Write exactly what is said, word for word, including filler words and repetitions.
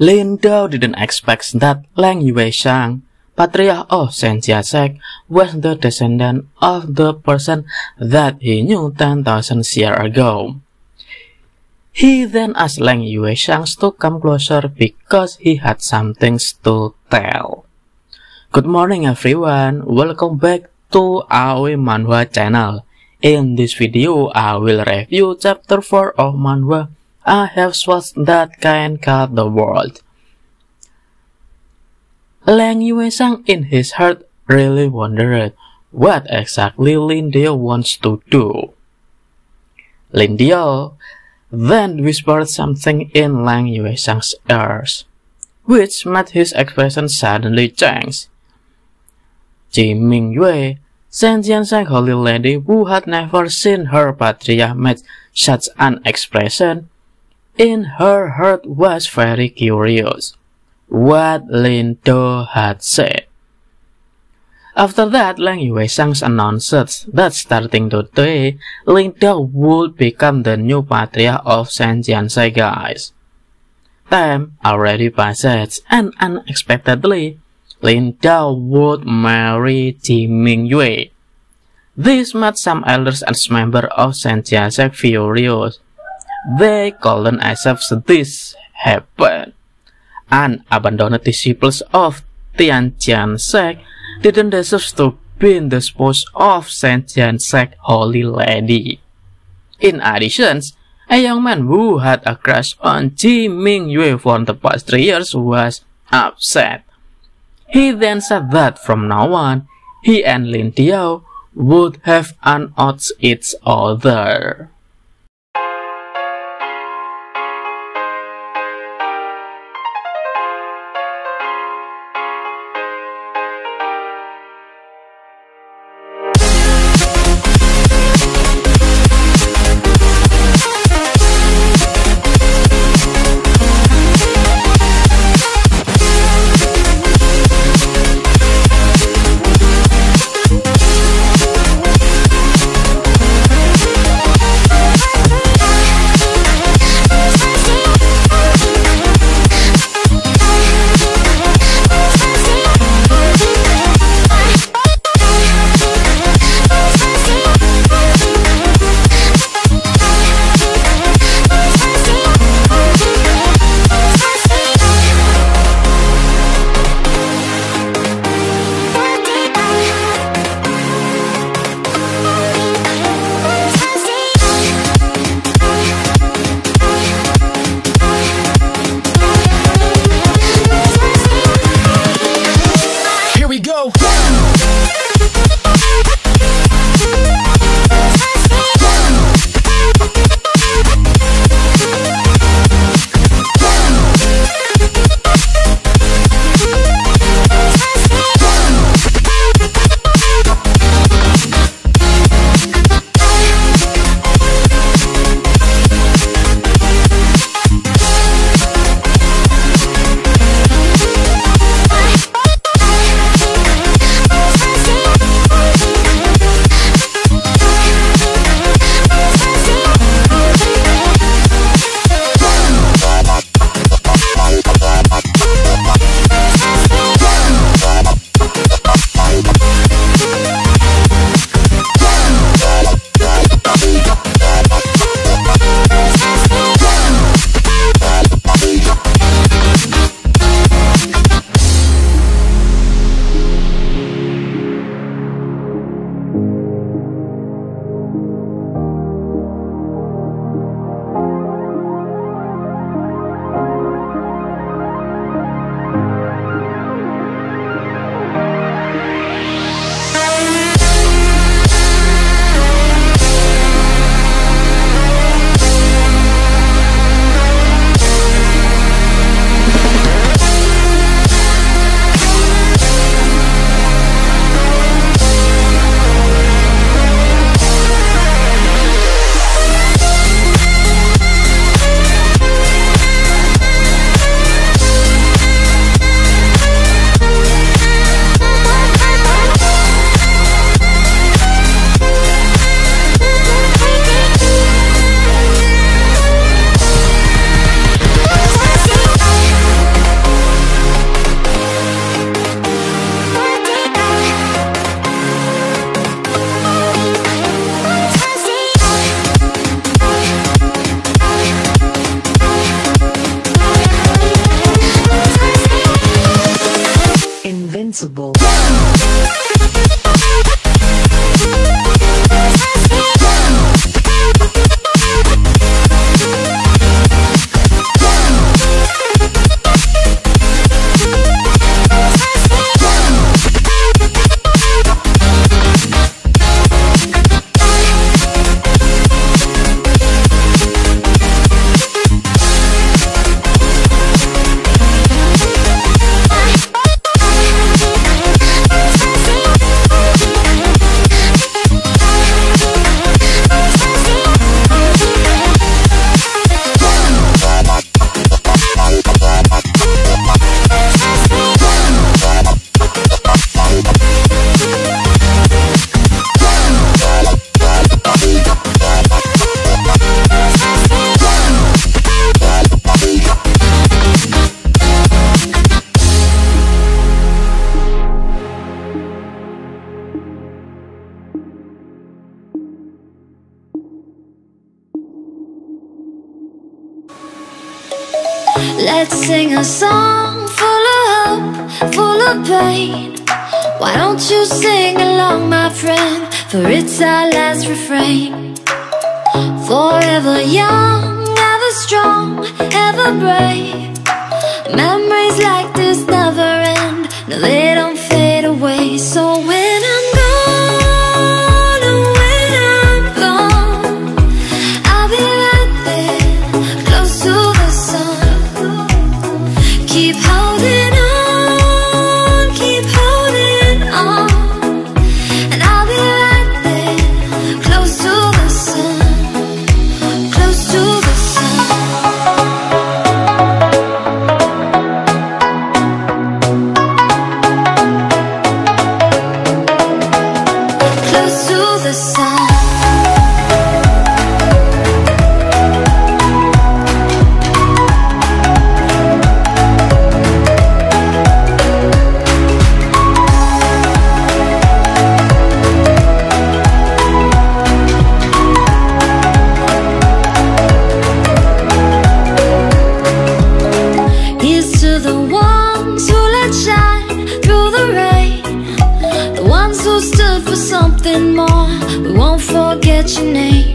Linda didn't expect that Lang Yueshang, patriarch of Senjiasek, was the descendant of the person that he knew ten thousand years ago. He then asked Lang Yueshang to come closer because he had something to tell. Good morning everyone, welcome back to our Manhua channel. In this video, I will review chapter four of Manhua, I Have Swords That Can Cut the World. Lang Yueshang in his heart really wondered what exactly Lindyagil wants to do. Lindyagil then whispered something in Lang Yueshang's ears, which made his expression suddenly change. Ji Mingyue, Senjiasek holy lady who had never seen her patriarch make such an expression, in her heart was very curious what Lindyagil had said. After that, Lang Yueshang announced that starting today, Lindyagil would become the new patriarch of Senjiasek, guys. Time already passed, and unexpectedly, Lindyagil would marry Ji Mingyue. This made some elders and members of Senjiasek furious. They couldn't accept this happened. Unabandoned disciples of Senjiasek didn't deserve to be in the spouse of Senjiasek holy lady. In addition, a young man who had a crush on Ji Mingyue for the past three years was upset. He then said that from now on, he and Lindyagil would have unouthed each other. invincible. Let's sing a song full of hope, full of pain. Why don't you sing along, my friend? For it's our last refrain. Forever young, ever strong, ever brave. Memories like this never end. No, they don't fade away. So when I'm gone, oh, when I'm gone, I'll be right there, close to the sun. Keep holding on, keep holding on, and I'll be right there, close to the sun, close to the sun. Close to the sun. Here's to the ones who let shine through the rain, the ones who stood for something more. We won't forget your name.